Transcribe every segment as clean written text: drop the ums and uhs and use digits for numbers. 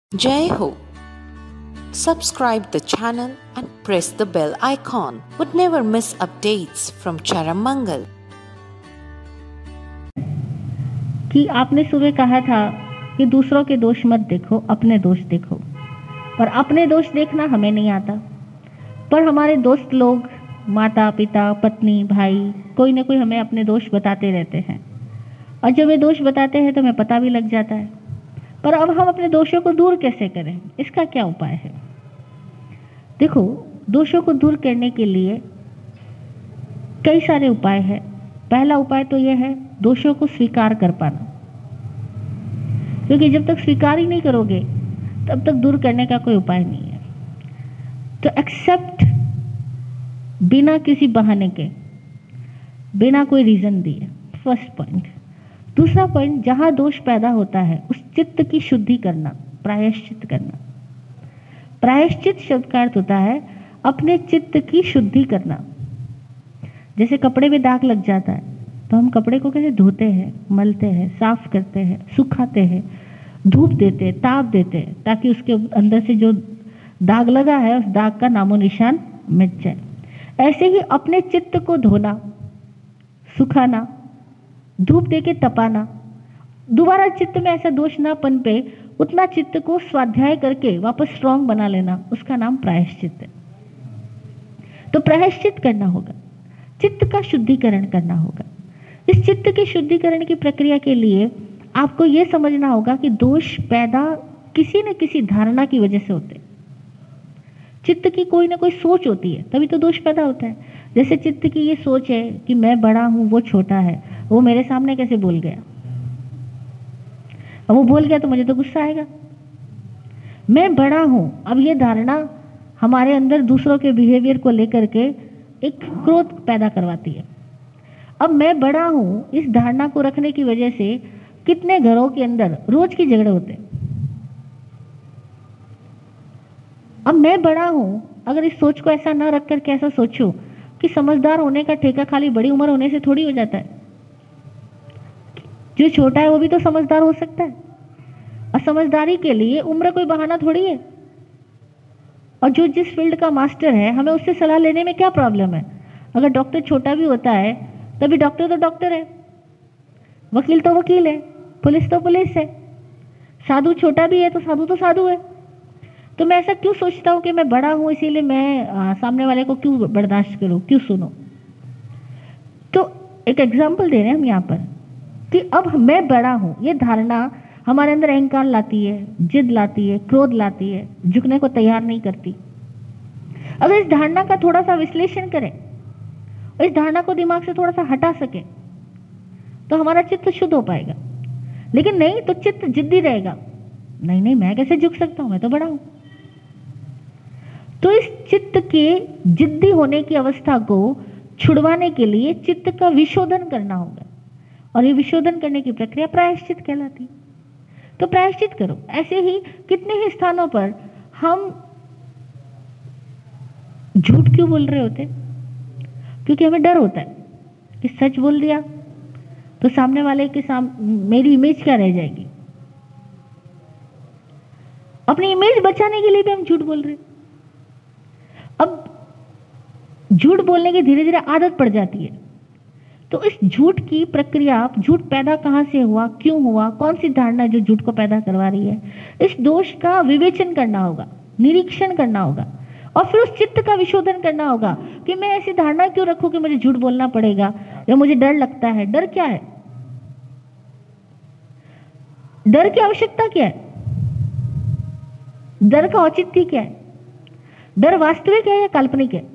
Jai Ho! Subscribe the channel and press the bell icon. Would never miss updates from Charammangal. कि आपने सुबह कहा था कि दूसरों के दोष मत देखो, अपने दोष देखो। पर अपने दोष देखना हमें नहीं आता, पर हमारे दोस्त लोग, माता पिता, पत्नी, भाई, कोई ना कोई हमें अपने दोष बताते रहते हैं। और जब वे दोष बताते हैं तो हमें पता भी लग जाता है। पर अब हम अपने दोषों को दूर कैसे करें, इसका क्या उपाय है? देखो, दोषों को दूर करने के लिए कई सारे उपाय हैं। पहला उपाय तो यह है दोषों को स्वीकार कर पाना, क्योंकि जब तक स्वीकार ही नहीं करोगे तब तक दूर करने का कोई उपाय नहीं है। तो एक्सेप्ट, बिना किसी बहाने के, बिना कोई रीजन दिए, फर्स्ट पॉइंट। दूसरा पॉइंट, जहां दोष पैदा होता है उस चित्त की शुद्धि करना, प्रायश्चित करना। प्रायश्चित शब्द का अर्थ होता है अपने चित्त की शुद्धि करना। जैसे कपड़े में दाग लग जाता है तो हम कपड़े को कैसे धोते हैं, मलते हैं, साफ करते हैं, सुखाते हैं, धूप देते हैं, ताप देते हैं, ताकि उसके अंदर से जो दाग लगा है उस दाग का नामो निशान मिट जाए। ऐसे ही अपने चित्त को धोना, सुखाना, धूप दे के तपाना, दोबारा चित्त में ऐसा दोष ना पनपे, उतना चित्त को स्वाध्याय करके वापस स्ट्रांग बना लेना, उसका नाम प्रायश्चित है। तो प्रायश्चित करना होगा, चित्त का शुद्धिकरण करना होगा। इस चित्त के शुद्धिकरण की प्रक्रिया के लिए आपको यह समझना होगा कि दोष पैदा किसी न किसी धारणा की वजह से होते हैं। चित्त की कोई ना कोई सोच होती है, तभी तो दोष पैदा होता है। जैसे चित्त की ये सोच है कि मैं बड़ा हूं, वो छोटा है, वो मेरे सामने कैसे बोल गया, अब वो बोल गया तो मुझे तो गुस्सा आएगा। मैं बड़ा हूं, अब ये धारणा हमारे अंदर दूसरों के बिहेवियर को लेकर के एक क्रोध पैदा करवाती है। अब मैं बड़ा हूं, इस धारणा को रखने की वजह से कितने घरों के अंदर रोज की झगड़े होते हैं। अब मैं बड़ा हूं, अगर इस सोच को ऐसा ना रख करके ऐसा सोचूं कि समझदार होने का ठेका खाली बड़ी उम्र होने से थोड़ी हो जाता है, जो छोटा है वो भी तो समझदार हो सकता है। और समझदारी के लिए उम्र कोई बहाना थोड़ी है। और जो जिस फील्ड का मास्टर है, हमें उससे सलाह लेने में क्या प्रॉब्लम है? अगर डॉक्टर छोटा भी होता है तभी डॉक्टर तो डॉक्टर है, वकील तो वकील है, पुलिस तो पुलिस है, साधु छोटा भी है तो साधु है। तो मैं ऐसा क्यों सोचता हूँ कि मैं बड़ा हूँ इसीलिए मैं सामने वाले को क्यों बर्दाश्त करूँ, क्यों सुनो? तो एक एग्जाम्पल दे रहे हैं हम यहाँ पर कि अब मैं बड़ा हूँ, ये धारणा हमारे अंदर अहंकार लाती है, जिद लाती है, क्रोध लाती है, झुकने को तैयार नहीं करती। अगर इस धारणा का थोड़ा सा विश्लेषण करें और इस धारणा को दिमाग से थोड़ा सा हटा सके तो हमारा चित्त शुद्ध हो पाएगा। लेकिन नहीं तो चित्त जिद्दी रहेगा, नहीं नहीं मैं कैसे झुक सकता हूं, मैं तो बड़ा हूं। तो इस चित्त के जिद्दी होने की अवस्था को छुड़वाने के लिए चित्त का विशोधन करना होगा, और ये विशोधन करने की प्रक्रिया प्रायश्चित कहलाती है। तो प्रायश्चित करो। ऐसे ही कितने ही स्थानों पर हम झूठ क्यों बोल रहे होते? क्योंकि हमें डर होता है कि सच बोल दिया तो सामने वाले के मेरी इमेज क्या रह जाएगी। अपनी इमेज बचाने के लिए भी हम झूठ बोल रहे। अब झूठ बोलने की धीरे धीरे आदत पड़ जाती है। तो इस झूठ की प्रक्रिया, झूठ पैदा कहां से हुआ, क्यों हुआ, कौन सी धारणा जो झूठ को पैदा करवा रही है, इस दोष का विवेचन करना होगा, निरीक्षण करना होगा, और फिर उस चित्त का विशोधन करना होगा कि मैं ऐसी धारणा क्यों रखूं कि मुझे झूठ बोलना पड़ेगा या मुझे डर लगता है। डर क्या है? डर की आवश्यकता क्या है? डर का औचित्य क्या है? डर वास्तविक है या काल्पनिक है?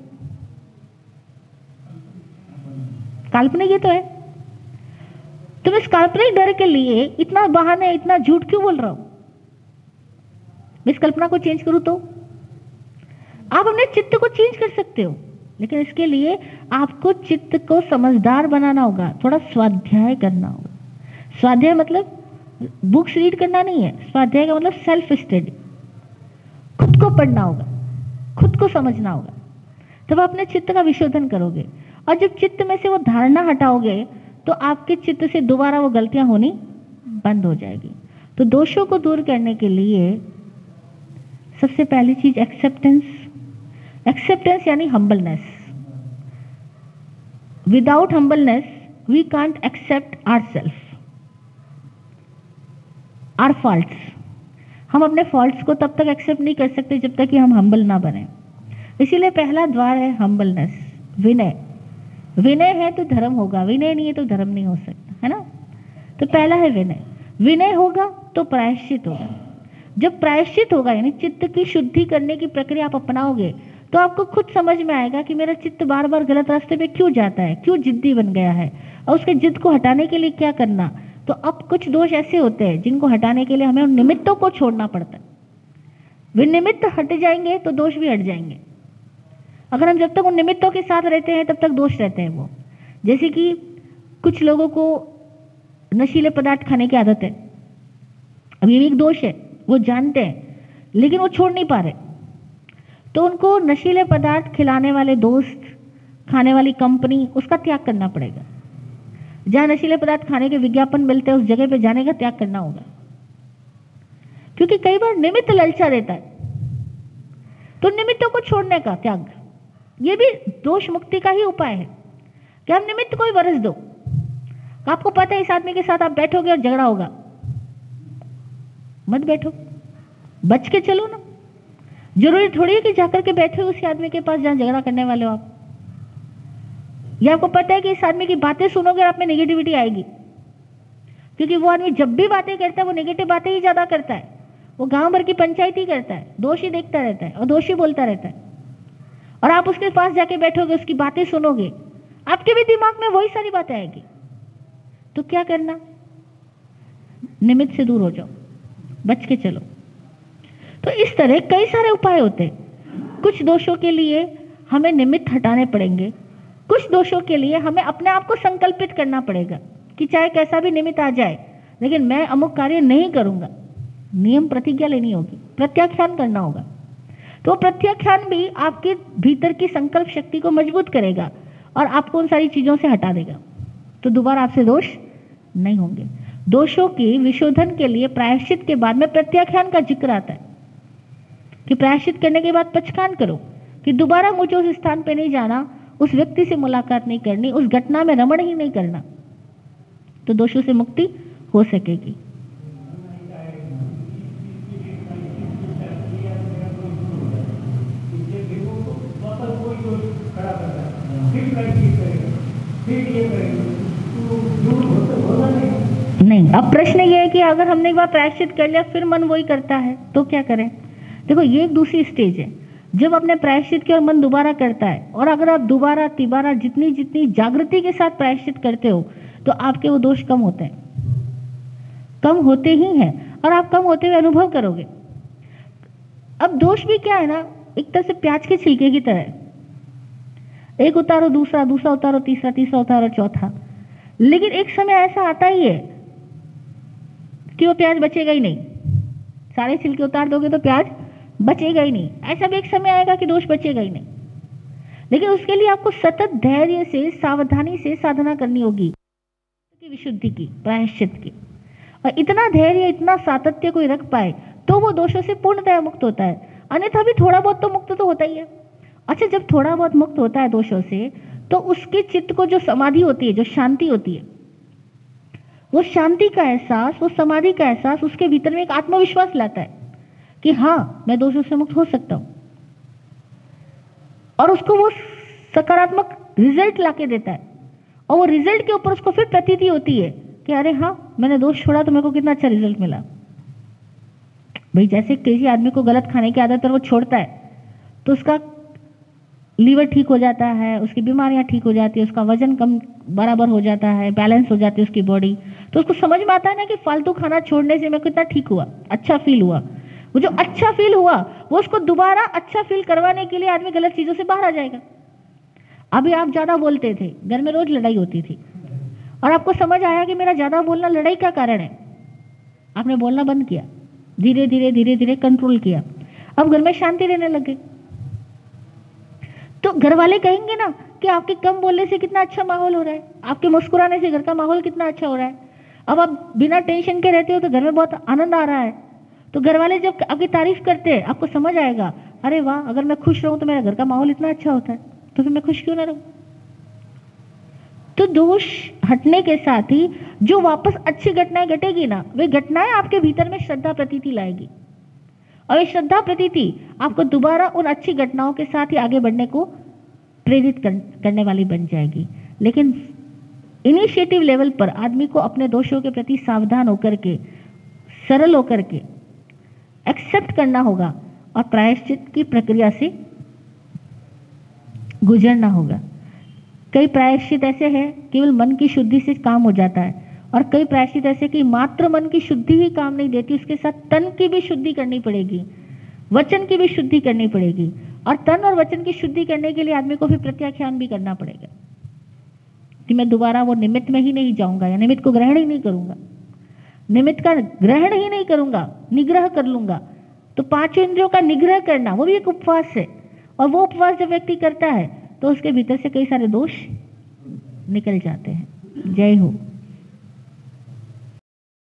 काल्पनिक ही तो है। तुम इस काल्पनिक डर के लिए इतना बहाने, इतना झूठ क्यों बोल रहा हो? मैं इस कल्पना को चेंज करूं तो आप अपने चित्त को चेंज कर सकते हो, लेकिन इसके लिए आपको चित्त को समझदार बनाना होगा, थोड़ा स्वाध्याय करना होगा। स्वाध्याय मतलब बुक्स रीड करना नहीं है, स्वाध्याय का मतलब सेल्फ स्टडी, खुद को पढ़ना होगा, खुद को समझना होगा, तब आप अपने चित्त का विशोधन करोगे। और जब चित्त में से वो धारणा हटाओगे तो आपके चित्त से दोबारा वो गलतियां होनी बंद हो जाएगी। तो दोषों को दूर करने के लिए सबसे पहली चीज एक्सेप्टेंस। एक्सेप्टेंस यानी humbleness. Without humbleness we can't accept ourself, our faults. हम अपने फॉल्ट्स को तब तक एक्सेप्ट नहीं कर सकते जब तक कि हम हम्बल ना बने। इसीलिए पहला द्वार है हम्बलनेस, विनय। विनय है तो धर्म होगा, विनय नहीं है तो धर्म नहीं हो सकता, है ना। तो पहला है विनय। विनय होगा तो प्रायश्चित होगा। जब प्रायश्चित होगा यानी चित्त की शुद्धि करने की प्रक्रिया आप अपनाओगे तो आपको खुद समझ में आएगा कि मेरा चित्त बार बार गलत रास्ते पे क्यों जाता है, क्यों जिद्दी बन गया है, और उसके जिद को हटाने के लिए क्या करना। तो अब कुछ दोष ऐसे होते हैं जिनको हटाने के लिए हमें उन निमित्तों को छोड़ना पड़ता है। विनिमित्त हट जाएंगे तो दोष भी हट जाएंगे। अगर हम जब तक उन निमित्तों के साथ रहते हैं तब तक दोष रहते हैं वो। जैसे कि कुछ लोगों को नशीले पदार्थ खाने की आदत है, अब ये भी एक दोष है, वो जानते हैं लेकिन वो छोड़ नहीं पा रहे। तो उनको नशीले पदार्थ खिलाने वाले दोस्त, खाने वाली कंपनी, उसका त्याग करना पड़ेगा। जहां नशीले पदार्थ खाने के विज्ञापन मिलते हैं उस जगह पे जाने का त्याग करना होगा, क्योंकि कई बार निमित्त ललचा देता है। तो निमित्तों को छोड़ने का त्याग, ये भी दोष मुक्ति का ही उपाय है कि आप निमित्त कोई बरस दो। आपको पता है इस आदमी के साथ आप बैठोगे और झगड़ा होगा, मत बैठो, बच के चलो ना। जरूरी थोड़ी है कि जाकर के बैठे उसी आदमी के पास जहां झगड़ा करने वाले हो आप। ये आपको पता है कि इस आदमी की बातें सुनोगे आप में नेगेटिविटी आएगी, क्योंकि वो आदमी जब भी बातें करता है वो नेगेटिव बातें ही ज्यादा करता है। वो गांव भर की पंचायत ही करता है, दोष ही देखता रहता है और दोष ही बोलता रहता है। और आप उसके पास जाके बैठोगे, उसकी बातें सुनोगे, आपके भी दिमाग में वही सारी बातें आएगी। तो क्या करना, निमित्त से दूर हो जाओ, बच के चलो। तो इस तरह कई सारे उपाय होते हैं। कुछ दोषों के लिए हमें निमित्त हटाने पड़ेंगे, कुछ दोषों के लिए हमें अपने आप को संकल्पित करना पड़ेगा कि चाहे कैसा भी निमित्त आ जाए लेकिन मैं अमुक कार्य नहीं करूंगा। नियम प्रतिज्ञा लेनी होगी, प्रत्याख्यान करना होगा। तो प्रत्याख्यान भी आपके भीतर की संकल्प शक्ति को मजबूत करेगा और आपको उन सारी चीजों से हटा देगा। तो दोबारा आपसे दोष नहीं होंगे। दोषों की विशोधन के लिए प्रायश्चित के बाद में प्रत्याख्यान का जिक्र आता है कि प्रायश्चित करने के बाद पचकान करो कि दोबारा मुझे उस स्थान पे नहीं जाना, उस व्यक्ति से मुलाकात नहीं करनी, उस घटना में रमण ही नहीं करना। तो दोषों से मुक्ति हो सकेगी। नहीं, अब प्रश्न ये है कि अगर हमने एक बार प्रायश्चित कर लिया फिर मन वही करता है तो क्या करें। देखो ये एक दूसरी स्टेज है। जब आपने प्रायश्चित किया और मन दोबारा करता है, और अगर आप दोबारा तिबारा जितनी जितनी जागृति के साथ प्रायश्चित करते हो तो आपके वो दोष कम होते हैं, कम होते ही हैं, और आप कम होते हुए अनुभव करोगे। अब दोष भी क्या है ना, एक तरह से प्याज के छिलके की तरह, एक उतारो दूसरा, दूसरा उतारो तीसरा, तीसरा उतारो चौथा। लेकिन एक समय ऐसा आता ही है कि वो प्याज बचेगा ही नहीं। सारे छिलके उतार दोगे तो प्याज बचेगा ही नहीं। ऐसा भी एक समय आएगा कि दोष बचेगा ही नहीं। लेकिन उसके लिए आपको सतत धैर्य से, सावधानी से साधना करनी होगी की विशुद्धि की, प्रायश्चित की। और इतना धैर्य, इतना सातत्य कोई रख पाए तो वो दोषों से पूर्णतः मुक्त होता है। अन्यथा भी थोड़ा बहुत तो मुक्त तो होता ही है। अच्छा, जब थोड़ा बहुत मुक्त होता है दोषों से तो उसके चित्त को जो समाधि होती है, जो शांति होती है, वो शांति का एहसास, वो समाधि का एहसास उसके भीतर में एक आत्मविश्वास लाता है कि हाँ मैं दोषों से मुक्त हो सकता हूं। और उसको वो सकारात्मक रिजल्ट लाके देता है, और वो रिजल्ट के ऊपर उसको फिर प्रतीति होती है कि अरे हाँ मैंने दोष छोड़ा तो मेरे को कितना अच्छा रिजल्ट मिला। भाई जैसे किसी आदमी को गलत खाने की आदत है, वो छोड़ता है तो उसका लीवर ठीक हो जाता है, उसकी बीमारियां ठीक हो जाती है, उसका वजन कम बराबर हो जाता है, बैलेंस हो जाती है उसकी बॉडी। तो उसको समझ में आता है ना कि फालतू खाना छोड़ने से मैं कितना ठीक हुआ, अच्छा फील हुआ। वो जो अच्छा फील हुआ वो उसको दोबारा अच्छा फील करवाने के लिए आदमी गलत चीजों से बाहर आ जाएगा। अभी आप ज्यादा बोलते थे, घर में रोज लड़ाई होती थी, और आपको समझ आया कि मेरा ज्यादा बोलना लड़ाई का कारण है। आपने बोलना बंद किया, धीरे धीरे धीरे धीरे कंट्रोल किया, अब घर में शांति रहने लग गई। तो घर वाले कहेंगे ना कि आपके कम बोलने से कितना अच्छा माहौल हो रहा है, आपके मुस्कुराने से घर का माहौल कितना अच्छा हो रहा है। अब आप बिना टेंशन के रहते हो तो घर में बहुत आनंद आ रहा है। तो घर वाले जब आपकी तारीफ करते हैं आपको समझ आएगा, अरे वाह, अगर मैं खुश रहूं तो मेरा घर का माहौल इतना अच्छा होता है, तो फिर मैं खुश क्यों ना रहूं। तो दोष हटने के साथ ही जो वापस अच्छी घटनाएं घटेगी ना, वे घटनाएं आपके भीतर में श्रद्धा प्रतीति लाएगी, और ये श्रद्धा प्रतीति आपको दोबारा उन अच्छी घटनाओं के साथ ही आगे बढ़ने को प्रेरित करने वाली बन जाएगी। लेकिन इनिशिएटिव लेवल पर आदमी को अपने दोषों के प्रति सावधान होकर के, सरल होकर के एक्सेप्ट करना होगा और प्रायश्चित की प्रक्रिया से गुजरना होगा। कई प्रायश्चित ऐसे हैं केवल मन की शुद्धि से काम हो जाता है, और कई प्रायश्चित ऐसे कि मात्र मन की शुद्धि ही काम नहीं देती, उसके साथ तन की भी शुद्धि करनी पड़ेगी, वचन की भी शुद्धि करनी पड़ेगी, और तन और वचन की शुद्धि करने के लिए आदमी को फिर प्रत्याख्यान भी करना पड़ेगा कि मैं दोबारा वो निमित्त में ही नहीं जाऊंगा, या निमित्त को ग्रहण ही नहीं करूंगा, निमित्त का ग्रहण ही नहीं करूंगा, निग्रह कर लूंगा। तो पांचों इंद्रियों का निग्रह करना वो भी एक उपवास है, और वो उपवास जब व्यक्ति करता है तो उसके भीतर से कई सारे दोष निकल जाते हैं। जय हो।